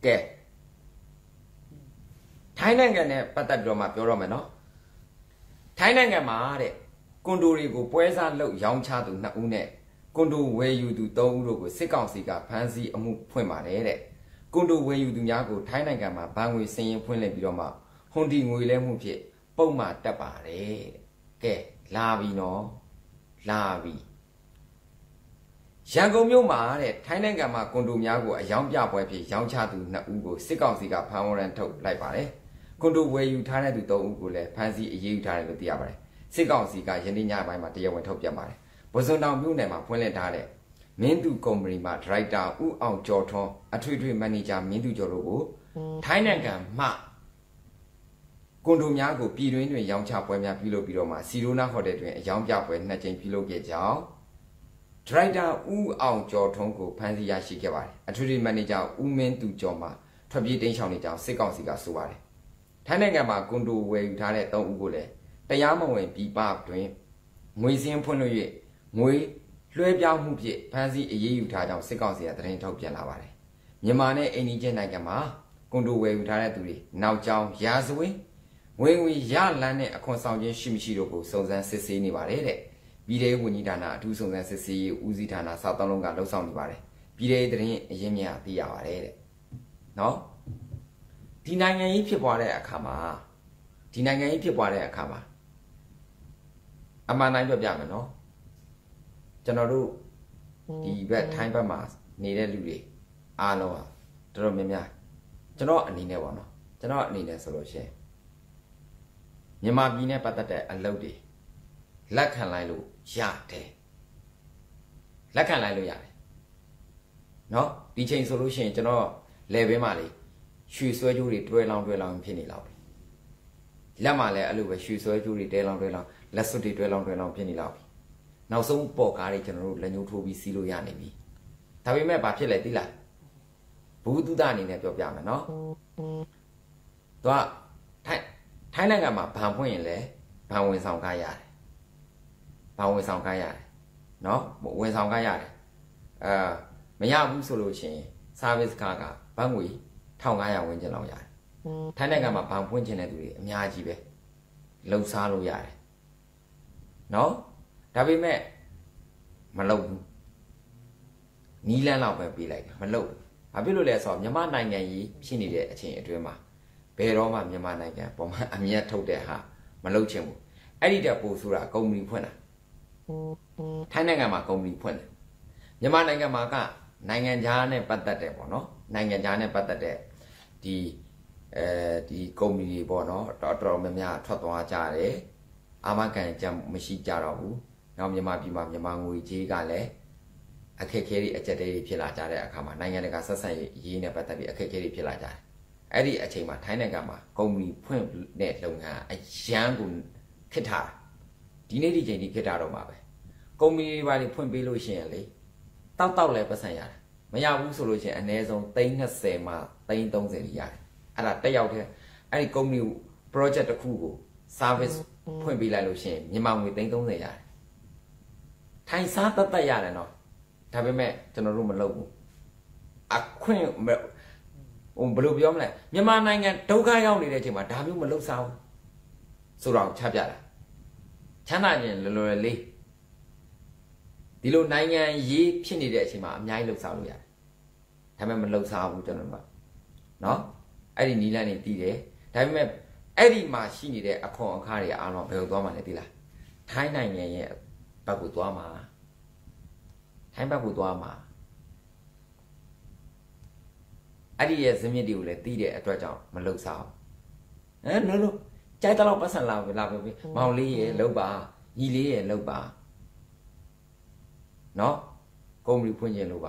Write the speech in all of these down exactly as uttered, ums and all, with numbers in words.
kẻ thái năng cái này bắt đầu mà biểu rồi mà nó thái năng cái mà đấy con đồ đi của bữa sáng lúc yong cha tụ nạp u nè con đồ về yêu tụ tàu rồi của sĩ quan sĩ cả phán sĩ ông phơi mà đấy đấy con đồ về yêu tụ nhà của thái năng cái mà ba người sinh phơi lên biểu mà hôn đi người lên một phía bao mà đáp à đấy kẻ la vì nó la vì sáng công nhau mà đấy thái năng cái mà con đồ nhà của yong cha bữa phía yong cha tụ nạp u của sĩ quan sĩ cả phán lên thâu lại bà đấy con đồ về yêu thái năng tụ tàu của lại phán sĩ yêu thái năng tụ bà đấy sĩ quan sĩ cả hiện nay nhà bài mà tiêu mình thâu chậm bà đấy bữa sau nàoမျိုးnày mà phơi lên thà đấy miền tu company mà director u ông cho thon a thuê thuê manager miền tu cho rồi của thái năng cái mà con đồ nhà của pi tuyến tuyến yong cha bữa nhà pi lô pi lô mà Sirona hotel tuyến yong cha bữa nãy trên pi lô cái cháu director u ông cho thon của phán sĩ ya sĩ cái bà đấy a thuê thuê manager u miền tu cho mà thuê pi đến sau này cháu sĩ quan sĩ cả số bà đấy thái năng cái mà con đồ về thà đấy tao u của đấyแต่ยามဝင်ပြပတွင်ငွေစင်းဖွင့်လို့၍ငွေလွှဲပြောင်းမှုဖြင့်ဖန်ဆီးအရေးယူထားကြောင်းစစ်ကောင်စီကသတင်းထုတ်ပြန်လာပါတယ်မြန်မာနဲ့အိန္ဒိယနိုင်ငံမှာကွန်ဒိုဝယ်ယူထားတဲ့သူတွေနောက်ကျောင်းရာဇဝင်းငွေငွေရလန်းတဲ့အခွန်ဆောင်ခြင်းရှိမရှိတို့ကိုစုံစမ်းစစ်ဆေးနေပါတယ်တဲ့ပြည်ထောင်ဝန်ကြီးဌာနအထူးစုံစမ်းစစ်ဆေးရေးဦးစီးဌာနစောက်တောင်းလုံးကလှုပ်ဆောင်နေပါတယ်ပြည်ထောင်သတင်းအရင်းမြစ်သိရပါတယ်တဲ့နော်ဒီနိုင်ငံကြီးဖြစ်ပေါ်တဲ့အခါမှာဒီနိုင်ငံကြီးဖြစ်ပေါ်တဲ့အခါမှာအမှန်တိုင်းပြောပြမယ်နော်ကျွန်တော်တို့ဒီဘက်ထိုင်းဘက်မှာနေတဲ့လူတွေအားလုံးဟာတော်တော်များများကျွန်တော်အနေနဲ့ပေါ့နော်ကျွန်တော်အနေနဲ့ဆိုလို့ရှိရင်မြန်မာပြည်နဲ့ပတ်သက်တဲ့အလုပ်တွေလက်ခံလိုက်လို့ရတယ်လက်ခံလိုက်လို့ရတယ်နော်ဒီချိန်ဆိုလို့ရှိရင်ကျွန်တော်လေဘင်းမှာလေရွှေဆွဲကြိုးတွေတွဲလောင်းတွဲလောင်းဖြစ်နေလောက်ပြီလက်မှာလည်းအဲ့လိုပဲရွှေဆွဲကြိုးတွေတဲလောင်းတွဲလောင်းလက်စွပ်တွေတွဲလောင်းတွဲလောင်းဖြစ်နေလောက်ပြီနောက်ဆုံးပေါ်ကားတွေကျွန်တော်တို့လက်ညှိုးထိုးပြီးစီးလို့ရနေပြီဒါပေမဲ့ဘာဖြစ်လဲသိလားဘူးတုဒအနေနဲ့ပြောပြမယ်နော်သူကထိုင်းထိုင်းနိုင်ငံမှာဗန်ဖွင့်ရင်လည်းဗန်ဝင်ဆောင်ကားရတယ်ဗန်ဝင်ဆောင်ကားရတယ်နော်ဝင်ဆောင်ကားရတယ်အာမရဘူးဆိုလို့ရှိရင် service ကားကဘတ်ငွေတစ်ထောင်ငါးရာဝန်းကျင်လောက်ရတယ်ထိုင်းနိုင်ငံမှာဗန်ဖွင့်ခြင်းတဲ့သူတွေအများကြီးပဲလှုပ်ရှားလို့ရတယ်နော်ဒါပေမဲ့မလုပ်ဘူးနီးလန်းလောက်ပဲပြေးလိုက်တယ်မလုပ်ဘူးဘာဖြစ်လို့လဲဆိုတော့မြန်မာနိုင်ငံကြီးဖြစ်နေတဲ့အချိန်အတွင်းမှာဘယ်တော့မှမြန်မာနိုင်ငံပေါ်မှာအမြတ်ထုတ်တဲ့ဟာမလုပ်ချင်ဘူးအဲ့ဒီတက်ပို့ဆိုတာကုမ္ပဏီဖွင့်တာထိုင်းနိုင်ငံမှာကုမ္ပဏီဖွင့်တယ်မြန်မာနိုင်ငံမှာကနိုင်ငံခြားနဲ့ပတ်သက်တယ်ပေါ့နော်နိုင်ငံခြားနဲ့ပတ်သက်တဲ့ဒီအဲဒီကုမ္ပဏီတွေပေါ့နော်တော်တော်များများထွက်သွားကြတယ်အာမခံချက်မရှိကြတော့ဘူးနောက်မြန်မာပြည်မှာမြန်မာငွေကြေးကလည်းအခက်အခဲတွေအကျက်တွေဖြစ်လာကြတဲ့အခါမှာနိုင်ငံတကာဆက်ဆံရေးနဲ့ပတ်သက်ပြီးအခက်အခဲတွေဖြစ်လာကြတယ်အဲ့ဒီအချိန်မှာထိုင်းနိုင်ငံမှာကုမ္ပဏီဖွင့်တဲ့လုပ်ငန်းအရန်ကိုခစ်ထားဒီနေ့ဒီချိန်ဒီခစ်ထားတော့မှာပဲကုမ္ပဏီတွေပါလေဖွင့်ပေးလို့ရှိရင်လေတောက်တောက်လည်းပတ်စံရတယ်မရဘူးဆိုလို့ရှိရင်အနည်းဆုံးသိန်း၂၀မှသိန်း၃၀ရတယ်အဲ့ဒါတက်ရောက်တဲ့အဲ့ဒီကုမ္ပဏီ project တစ်ခုကို service ဖွင့်ပေးလိုက်လို့ရှိရင်မြန်မာငွေသိန်း၃၀ရတယ်ထိုင်စားတတ်တတ်ရတယ်နော်ဒါပေမဲ့ကျွန်တော်တို့မလုပ်ဘူးအခွင့်ဟိုဘယ်လိုပြောမလဲမြန်မာနိုင်ငံဒုက္ခရောက်နေတဲ့အချိန်မှာဒါမျိုးမလုပ်စားဘူးဆိုတော့ချပြတာချမ်းသာခြင်းလော်လော်လေးဒီလိုနိုင်ငံရေးဖြစ်နေတဲ့အချိန်မှာအများကြီးလှုပ်ရှားလို့ရတယ်ဒါပေမဲ့မလှုပ်ရှားဘူးကျွန်တော်တို့ကနော်အဲ့ဒီနီလန်းနေတည်တယ်ဒါပေမဲ့အဲ့ဒီမှာရှိနေတဲ့အခွန်အခါတွေအားလုံးဘယ်လိုသွားမှလဲသိလားထိုင်းနိုင်ငံရဲ့ဘက်ကိုသွားမှာထိုင်းဘက်ကိုသွားမှာအဲ့ဒီရဲ့ဇမြစ်တွေကိုလည်းတည်တဲ့အတွက်ကြောင့်မလှုပ်ရှားဘူးဟဲ့လို့လို့ကြိုက်တော့ပတ်စံလာလာပဲမောင်လေးရဲ့လှုပ်ပါညီလေးရဲ့လှုပ်ပါနော်ကုမ္ပဏီဖွင့်ခြင်းလို့ပါ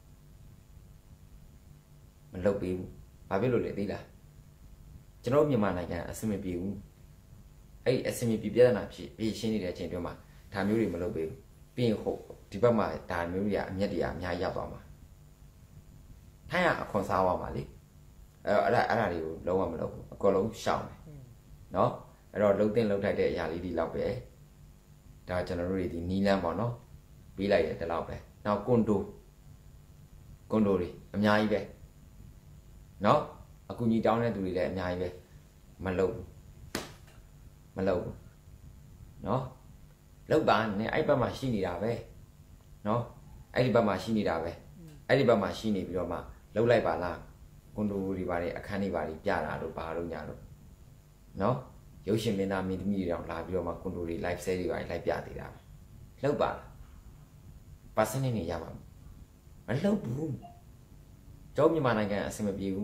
မလုပ်ပေးဘူးဘာဖြစ်လို့လဲသိလားကျွန်တော်မြန်မာနိုင်ငံအဆင်မပြေဘူးအဲ့အဆင်မပြေပြဿနာဖြစ်ပြီးရှင်းနေတဲ့အချိန်တွင်းမှာဒါမျိုးတွေမလုပ်ပေးဘူးပြီးရင်ဟုတ်ဒီဘက်မှာဒါမျိုးတွေကအမျက်တွေအများကြီးရောက်သွားမှာထိုင်းကအခွန်စားသွားမှာလေအဲ့အဲ့ဒါအဲ့ဒါတွေကိုလုံးဝမလုပ်ဘူးအကုန်လုံးရှောင်တယ်နော်အဲ့တော့လုံးတင်လုံးထိုက်တဲ့အရာလေးဒီလောက်ပဲဒါကျွန်တော်တို့တွေဒီနီလန်းပေါ့နော်ပြီးလိုက်တယ်ဒီလောက်ပဲနောက်ကွန်ဒိုကွန်ဒိုတွေအများကြီးပဲနော်အကူကြီးတောင်းတဲ့သူတွေလည်းအများကြီးပဲမလုပ်ဘူးမလုပ်ဘူးနော်လောက်ပါနဲ့အဲ့ဘက်မှာရှိနေတာပဲနော်အဲ့ဒီဘက်မှာရှိနေတာပဲအဲ့ဒီဘက်မှာရှိနေပြီးတော့မှလှုပ်လိုက်ပါလားကွန်ဒိုတွေပါတွေအခန်းတွေပါတွေပြတာတို့ဘာလို့ညာတို့နော်ရုပ်ရှင်မင်းသားမင်းသမီးတွေတောင်လာပြီးတော့မှကွန်ဒိုတွေ live sale တွေပါလိုက်ပြသေးတာပဲလှုပ်ပါလားပါစနေနေရမှာမလှုပ်ဘူးကျောင်းမြန်မာနိုင်ငံအဆင်မပြေဘူး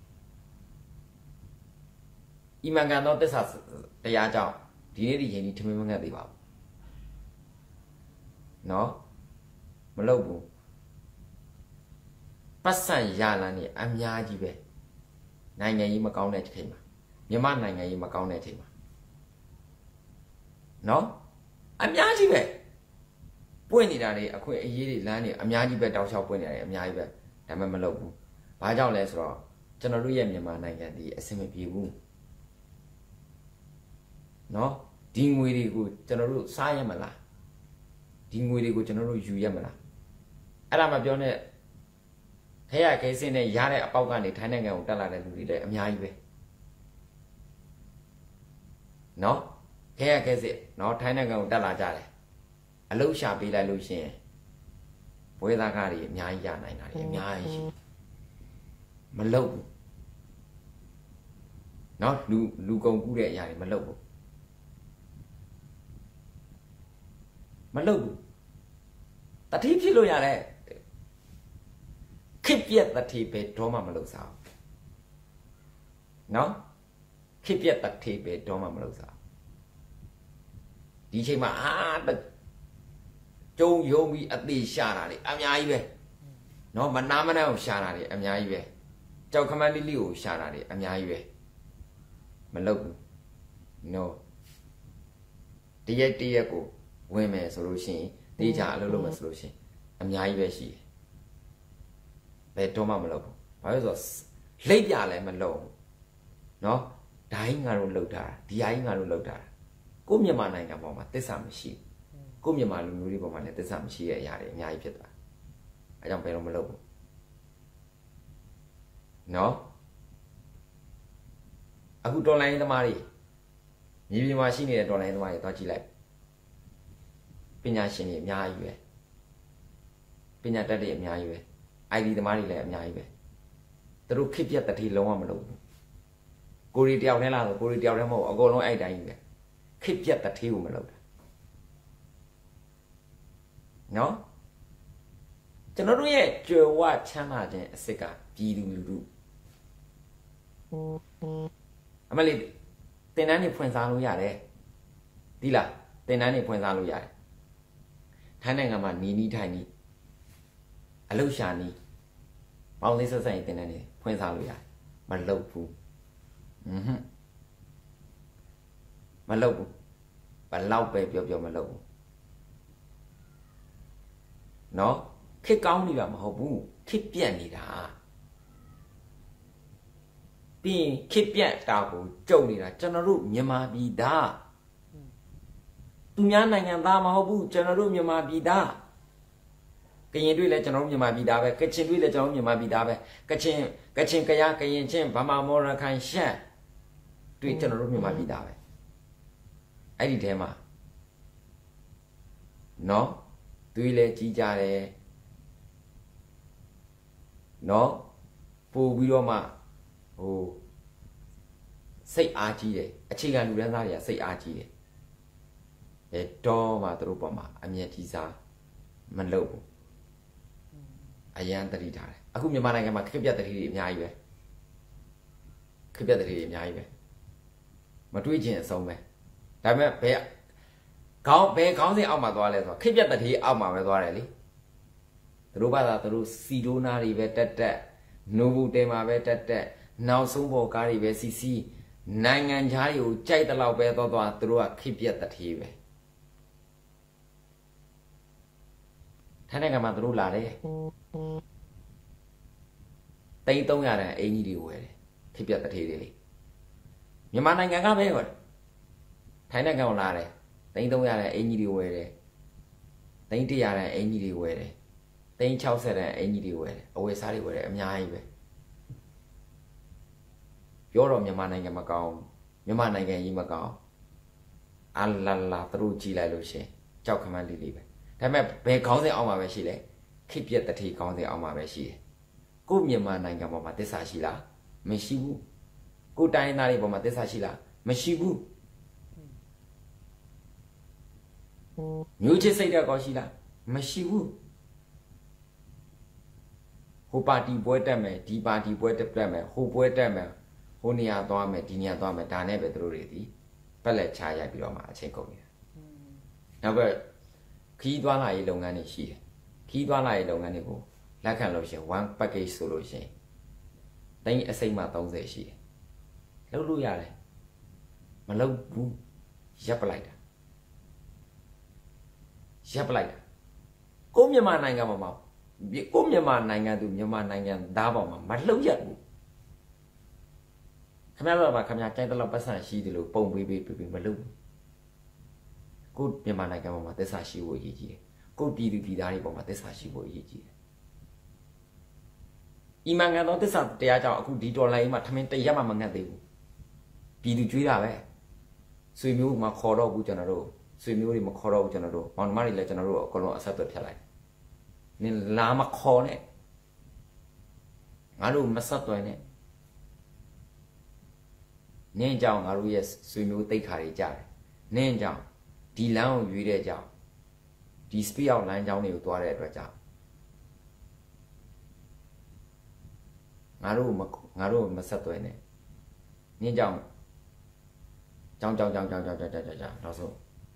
ဤမှန်ကန်သောသစ္စာတရားကြောင့်ဒီနေ့ဒီချိန်ဒီထမင်းမငတ်သေးပါဘူးနော်မလုပ်ဘူးပတ်စံရလာနေအများကြီးပဲနိုင်ငံကြီးမကောင်းတဲ့ချိန်မှာမြန်မာနိုင်ငံကြီးမကောင်းတဲ့ချိန်မှာနော်အများကြီးပဲပွင့်နေတာတွေအခွင့်အရေးတွေလမ်းတွေအများကြီးပဲတောက်လျှောက်ပွင့်နေတယ်အများကြီးပဲဒါမှမလုပ်ဘူးဘာကြောင့်လဲဆိုတော့ကျွန်တော်တို့ရဲ့မြန်မာနိုင်ငံဒီအဆင်မပြေဘူးနော်ဒီငွေတွေကိုကျွန်တော်တို့စားရမလားဒီငွေတွေကိုကျွန်တော်တို့ယူရမလားအဲ့ဒါမှပြောနေခဲရခဲစင်းနဲ့ရတဲ့အပေါက်ကနေထိုင်းနိုင်ငံကိုတက်လာတဲ့လူတွေလည်းအများကြီးပဲနော်ခဲရခဲစင်းနော်ထိုင်းနိုင်ငံကိုတက်လာကြတယ်အလုရှာပေးလိုက်လို့ရှိရင်ဘွေသားကားတွေအများကြီးရနိုင်တာတွေအများကြီးရှိမလုပ်ဘူးနော်လူလူကုန်ကူးတဲ့အရာတွေမလုပ်ဘူးမလုပ်ဘူးတတိဖြစ်လို့ရတယ်ခိပြက်တတိပဲတော့မှမလုပ်စားနော်ခိပြက်တတိပဲတော့မှမလုပ်စားဒီချိန်မှာအာကျုံယုံပြီးအသေးရှာတာလေအများကြီးပဲနော်မနာမနာကိုရှာတာလေအများကြီးပဲကြောက်ခမန်းလေးလေးကိုရှာတာလေအများကြီးပဲမလုပ်ဘူးနော်တရက်တရက်ကိုဝင်မယ်ဆိုလို့ရှိရင်တေးချာအလုပ်လုပ်မယ်ဆိုလို့ရှိရင်အများကြီးပဲရှိတယ်ဘယ်တော့မှမလုပ်ဘူးဘာလို့ဆိုတော့လိပ်ပြလည်းမလုပ်ဘူးနော်ဒိုင်းငါတို့လှုပ်တာဒီအိုင်းငါတို့လှုပ်တာကိုမြန်မာနိုင်ငံပေါ်မှာသစ္စာမရှိကိုမြန်မာလူမျိုးတွေပေါ်မှာလည်းသစ္စာမရှိတဲ့အရာတွေအများကြီးဖြစ်သွားအဲကြောင့်ဘယ်တော့မလုပ်ဘူးနော်အခုတော်လိုင်းသမားတွေမြေပြင်မှာရှိနေတဲ့တော်လိုင်းသမားတွေသွားကြည့်လိုက်ပညာရှင်တွေအများကြီးပဲပညာတတ်တွေအများကြီးပဲ အိုင်ဒီ သမားတွေလည်းအများကြီးပဲသူတို့ခစ်ပြက်တတိလုံးဝမလုပ်ဘူးကိုရီတယောက်နဲ့လားဆိုကိုရီတယောက်နဲ့မဟုတ်အကုန်လုံးအဲ့တိုင်းကြီးပဲခစ်ပြက်တတိကိုမလုပ်တာနော်ကျွန်တော်တို့ရဲ့ကြွယ်ဝချမ်းသာခြင်းအစ်စ်ကပြည်သူလူထုအမလေးတင်တန်းနေဖွင့်စားလို့ရတယ်ဒီလားတင်တန်းနေဖွင့်စားလို့ရတယ်ထိုင်းနိုင်ငံမှာနီနီထိုင်နီအလုရှာနီပေါင်းလေးဆက်ဆက်တင်တန်းနေဖွင့်စားလို့ရတယ်မလုပ်ဘူးอือဟမ်မလုပ်ဘူးဘလောက်ပဲပြောပြောမလုပ်ဘူးနော်ခစ်ကောင်းနေတာမဟုတ်ဘူးခစ်ပြက်နေတာပြီးရင်ခစ်ပြက်တာကိုကြုံနေတာကျွန်တော်တို့မြန်မာပြည်သားသူများနိုင်ငံသားမဟုတ်ဘူးကျွန်တော်တို့မြန်မာပြည်သားကရင်တွေလည်းကျွန်တော်တို့မြန်မာပြည်သားပဲကချင်တွေလည်းကျွန်တော်တို့မြန်မာပြည်သားပဲကချင်ကချင်ကယားကရင်ချင်းဗမာမော်ရခိုင်ရှမ်းတွေကျွန်တော်တို့မြန်မာပြည်သားပဲအဲ့ဒီထဲမှာနော်တွေးလဲကြီးကြတယ်နော်ပို့ပြီးတော့မှဟိုစိတ်အားကြီးတယ်အခြေခံလူတန်းစားတွေကစိတ်အားကြီးတယ်အဲတော့မှသူတို့ပေါ်မှာအမျက်ကြီးစားမလုပ်ဘူးအရန်တတိထားတယ်အခုမြန်မာနိုင်ငံမှာခက်ပြတ်တတိတွေအများကြီးပဲခက်ပြတ်တတိတွေအများကြီးပဲမတွေးခြင်းအဆုံးပဲဒါပေမဲ့ဘယ်ခေါင်းဘယ်ခေါင်းစဉ်အောက်မှာသွားလဲဆိုတော့ခက်ပြတ်တတိအောက်မှာပဲသွားတယ်လေသူတို့ဘာသာသူတို့စီဒိုနာတွေပဲတက်တက်နိုဘူတဲမှာပဲတက်တက်နောက်ဆုံးပေါ်ကားတွေပဲစီစီနိုင်ငံခြားတွေကိုကြိုက်တဲ့လောက်ပဲသွားသွားသူတို့ကခက်ပြတ်တတိပဲထိုင်းနိုင်ငံမှာသူတို့လာတယ်တိန်းသုံးရတဲ့အင်ကြီးတွေဝယ်တယ်ခက်ပြတ်တတိတွေလေမြန်မာနိုင်ငံကပဲဟောထိုင်းနိုင်ငံကိုလာတယ်တိန်းသုံးရတဲ့အင်ကြီးတွေဝယ်တယ်တိန်းတရတဲ့အင်ကြီးတွေဝယ်တယ်တိန်း၆၀တဲ့အင်ကြီးတွေဝယ်တယ်အဝယ်စားတွေဝယ်တယ်အများကြီးပဲပြောတော့မြန်မာနိုင်ငံမကောင်းမြန်မာနိုင်ငံကြီးမကောင်းအလာလာသူတို့ကြည်လိုက်လို့ရှင်ကြောက်ခမန်းလေးလေးပဲဒါပေမဲ့ဘယ်ခေါင်းစဉ်အောင်မှာပဲရှိလဲခိပြက်တတိခေါင်းစဉ်အောင်မှာပဲရှိတယ်ကိုမြန်မာနိုင်ငံပေါ်မှာသစ္စာရှိလားမရှိဘူးကိုတိုင်းသားတွေပေါ်မှာသစ္စာရှိလားမရှိဘူးမျိုးချစ်စိတ်ဓာတ်ကောရှိလားမရှိဘူးဟိုပါတီပွဲတက်မယ်ဒီပါတီပွဲတက်မယ်ဟိုပွဲတက်မယ်ဟိုနေရာသွားမယ်ဒီနေရာသွားမယ်ဒါနဲ့ပဲသူတို့တွေဒီပက်လက်ချရိုက်ပြီးတော့မှအချိန်ကုန်နေတာနောက်ကခီးသွားလာရေးလုပ်ငန်းတွေရှိတယ်ခီးသွားလာရေးလုပ်ငန်းတွေကိုလက်ခံလို့ရှိရင် one package ဆိုလို့ရှိရင်တိုင်းအစိမ့်မှသုံးဆယ်ရှိတယ်လုပ်လို့ရတယ်မလုပ်ဘူးရပ်ပလိုက်တာရပ်ပလိုက်တာကိုမြန်မာနိုင်ငံမှာမှာကိုမြန်မာနိုင်ငံသူမြန်မာနိုင်ငံသားပေါ်မှာမလှုပ်ရက်ဘူးခမရတော့ဗာခမရကြိုက်တော့ပတ်စံရှိတယ်လို့ပုံပေးပေးပေးမလှုပ်ဘူးကိုမြန်မာနိုင်ငံပေါ်မှာသစ္စာရှိဖို့အရေးကြီးတယ်ကိုပြည်သူပြည်သားတွေပေါ်မှာသစ္စာရှိဖို့အရေးကြီးတယ်ဤမင်္ဂန်သောသစ္စာတရားကြောင့်အခုဒီဒေါ်လာကြီးမှာထမင်းတရက်မှမငတ်သေးဘူးပြည်သူကြွေးတာပဲဆွေမျိုးမှာခေါ်တော့ဘူးကျွန်တော်တို့ဆွေမျိုးတွေမခေါ်တော့ဘူးကျွန်တော်တို့မောင်နှမတွေလည်းကျွန်တော်တို့အကုန်လုံးအဆက်အသွယ်ဖြတ်လိုက်နင်လာမခေါ်နဲ့ငါတို့မဆက်သွယ်နဲ့နင်းကြောင့်ငါတို့ရဲ့ဆွေမျိုးတိတ်ခါတွေကြားတယ်နင်းကြောင့်ဒီလမ်းကိုရွေးတဲ့ကြောင့်ဒီ speed out line ကြောင်းတွေကိုသွားတဲ့အတွက်ကြောင့်ငါတို့ငါတို့မဆက်သွယ်နဲ့နင်းကြောင့်ကြောင်းကြောင်းကြောင်းကြောင်းကြောင်းကြောင်းကြောင်းကြောင်းနောက်ဆုံး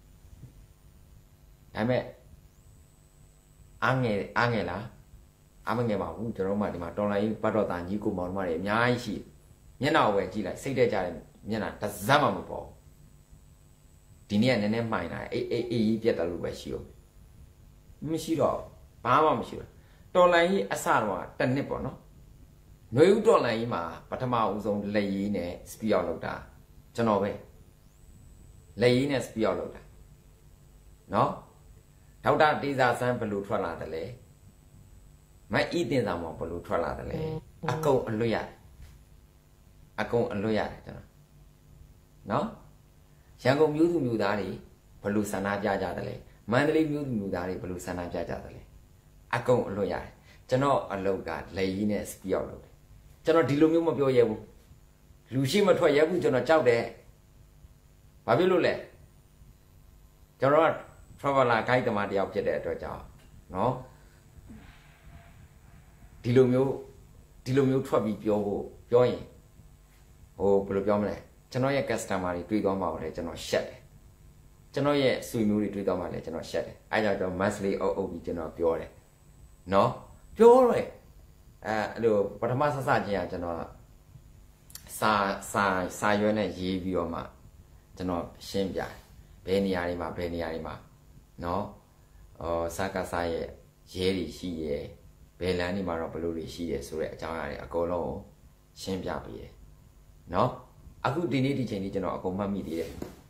ဒါပေမဲ့အားငယ်အားငယ်လားအားမငယ်ပါဘူးကျွန်တော်မှဒီမှာတော်လိုင်းဘတ်တော်သားညီကိုမောင်တို့တွေအများကြီးရှိမျက်နှာကိုပဲကြည့်လိုက်စိတ်တက်ကြတယ်မျက်နှာတစ်စက်မှမပေါ်ဒီနေ့ကနည်းနည်းမှိုင်လာအေးအေးအေးကြီးပြတ်တယ်လို့ပဲရှိရောမရှိတော့ဘာမှမရှိတော့တော်လိုင်းကြီးအစတော့တစ်နှစ်ပေါ့နော်ຫນွေဦးတော်လိုင်းကြီးမှာပထမဦးဆုံးလက်ရည်နဲ့စပီအောင်လုပ်တာကျွန်တော်ပဲလက်ရည်နဲ့စပီအောင်လုပ်တာနော်ဒေါက်တာတေဇာဆန်းဘယ်လိုထွက်လာတယ်လဲမအီတင်ဆောင်ဘယ်လိုထွက်လာတယ်လဲအကုန်အလွတ်ရတယ်အကုန်အလွတ်ရတယ်ကျွန်တော်နော်ရန်ကုန်မြို့သူမြို့သားတွေဘယ်လိုဆန္ဒပြကြတယ်လဲမန္တလေးမြို့သူမြို့သားတွေဘယ်လိုဆန္ဒပြကြတယ်လဲအကုန်အလွတ်ရတယ်ကျွန်တော်အလုပ်ကလက်ရည်နဲ့စပီအောင်လုပ်တယ်ကျွန်တော်ဒီလိုမျိုးမပြောရဲဘူးလူရှိမထွက်ရဲဘူးကျွန်တော်ကြောက်တယ်ဘာဖြစ်လို့လဲကျွန်တော်ကtraveler guide တမတယောက်ဖြစ်တဲ့အတွက်ကြောင့်နော်ဒီလိုမျိုးဒီလိုမျိုးထွက်ပြီးပြောဖို့ပြောရင်ဟိုဘယ်လိုပြောမလဲကျွန်တော်ရဲ့ customer တွေတွေ့သွားမှာလေကျွန်တော်ရှက်တယ်ကျွန်တော်ရဲ့ဆွေမျိုးတွေတွေ့သွားမှာလေကျွန်တော်ရှက်တယ်အဲကြောင့်ကျွန်တော် monthly အုပ်အုပ်ပြီးကျွန်တော်ပြောတယ်နော်ပြောရဲအဲအဲ့လိုပထမဆဆချင်းကကျွန်တော်စာစာစာရွက်နဲ့ရေးပြီးတော့မှကျွန်တော်ရှင်းပြတယ်ဘယ်နေရာတွေမှာဘယ်နေရာတွေမှာနော်အော်စကားစားရဲ့ရဲတွေရှိရဲ့ဘယ်လမ်းတွေမှာတော့ဘလို့တွေရှိရဲ့ဆိုတဲ့အကြောင်းအရာတွေအကုန်လုံးရှင်းပြပေးတယ်နော်အခုဒီနေ့ဒီချိန်ကြီးကျွန်တော်အကုန်မှတ်မိသေးတယ်